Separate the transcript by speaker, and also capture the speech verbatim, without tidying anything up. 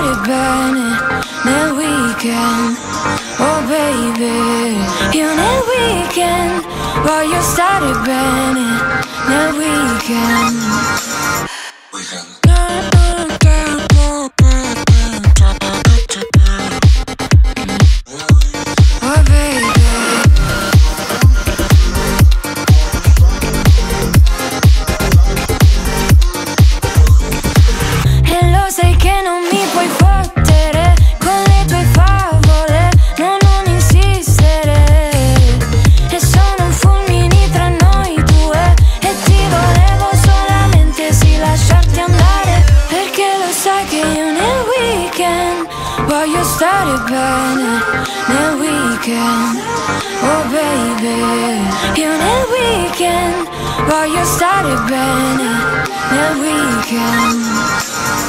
Speaker 1: stare bene nel weekend. Oh baby, io nel weekend voglio stare bene nel weekend. Weekend. Oh baby. E lo sai che non mi puoi fottere con le tue favole, no, non insistere. E sono fulmini tra noi due e ti volevo solamente sì lasciarti andare, perché lo sai che io nel weekend voglio stare bene nel weekend. Oh baby, io nel weekend voglio stare bene nel weekend.